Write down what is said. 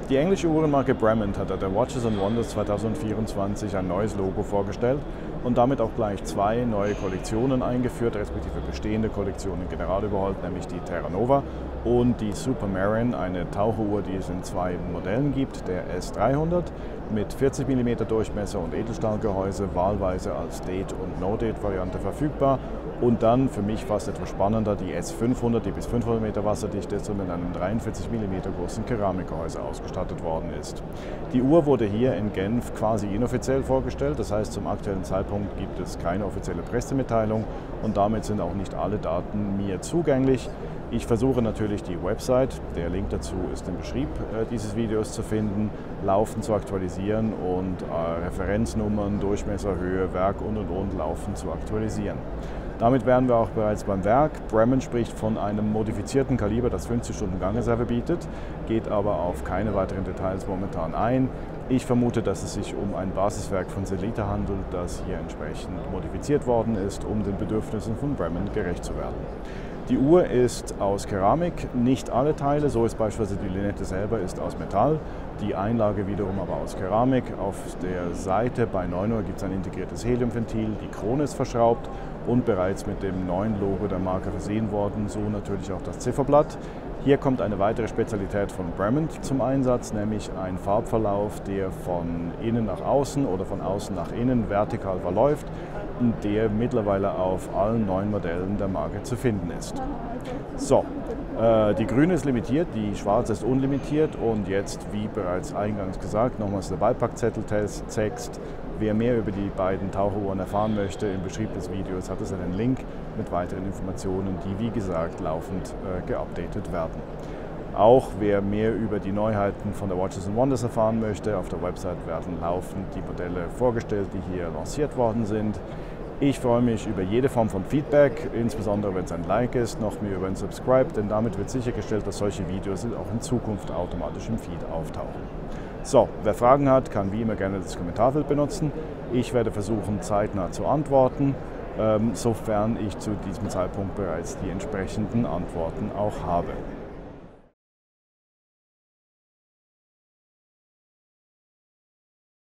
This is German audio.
Die englische Uhrenmarke Bremont hat at der Watches and Wonders 2024 ein neues Logo vorgestellt und damit auch gleich zwei neue Kollektionen eingeführt, respektive bestehende Kollektionen general überholt, nämlich die Terra Nova und die Supermarine, eine Taucheruhr, die es in zwei Modellen gibt, der S300 mit 40 mm Durchmesser und Edelstahlgehäuse, wahlweise als Date- und No-Date-Variante verfügbar. Und dann, für mich fast etwas spannender, die S500, die bis 500 Meter wasserdicht ist und mit einem 43 mm großen Keramikgehäuse ausgestattet worden ist. Die Uhr wurde hier in Genf quasi inoffiziell vorgestellt, das heißt, zum aktuellen Zeitpunkt gibt es keine offizielle Pressemitteilung und damit sind auch nicht alle Daten mir zugänglich. Ich versuche natürlich die Website, der Link dazu ist im Beschrieb dieses Videos zu finden, laufend zu aktualisieren und Referenznummern, Durchmesser, Höhe, Werk und laufend zu aktualisieren. Damit wären wir auch bereits beim Werk. Bremont spricht von einem modifizierten Kaliber, das 50 Stunden Gangreserve bietet, geht aber auf keine weiteren Details momentan ein. Ich vermute, dass es sich um ein Basiswerk von Sellita handelt, das hier entsprechend modifiziert worden ist, um den Bedürfnissen von Bremont gerecht zu werden. Die Uhr ist aus Keramik, nicht alle Teile, so ist beispielsweise die Lünette selber ist aus Metall, die Einlage wiederum aber aus Keramik. Auf der Seite bei 9 Uhr gibt es ein integriertes Heliumventil, die Krone ist verschraubt und bereits mit dem neuen Logo der Marke versehen worden, so natürlich auch das Zifferblatt. Hier kommt eine weitere Spezialität von Bremont zum Einsatz, nämlich ein Farbverlauf, der von innen nach außen oder von außen nach innen vertikal verläuft und der mittlerweile auf allen neuen Modellen der Marke zu finden ist. So, die grüne ist limitiert, die schwarze ist unlimitiert und jetzt, wie bereits eingangs gesagt, nochmals der Beipackzetteltext. Wer mehr über die beiden Taucheruhren erfahren möchte, im Beschrieb des Videos hat es einen Link mit weiteren Informationen, die wie gesagt laufend geupdatet werden. Auch wer mehr über die Neuheiten von der Watches and Wonders erfahren möchte, auf der Website werden laufend die Modelle vorgestellt, die hier lanciert worden sind. Ich freue mich über jede Form von Feedback, insbesondere wenn es ein Like ist, noch mehr über ein Subscribe, denn damit wird sichergestellt, dass solche Videos auch in Zukunft automatisch im Feed auftauchen. So, wer Fragen hat, kann wie immer gerne das Kommentarfeld benutzen. Ich werde versuchen, zeitnah zu antworten, sofern ich zu diesem Zeitpunkt bereits die entsprechenden Antworten auch habe.